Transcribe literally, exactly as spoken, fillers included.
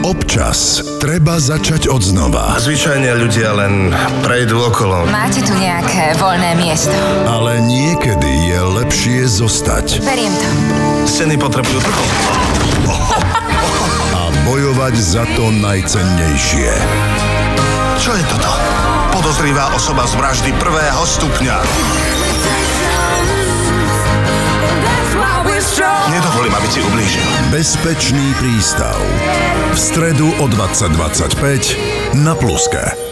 Občas treba začať od znova. Zvyčajne ľudia len prejdú okolo. Máte tu nejaké voľné miesto? Ale niekedy je lepšie zostať. Beriem to. Steny potrebujú trochu. A bojovať za to najcennejšie. Čo je toto? Podozrivá osoba z vraždy prvého stupňa. Nedovolím, aby ti ublížil. Bezpečný prístav. V stredu o dvadsať dvadsaťpäť na Pluske.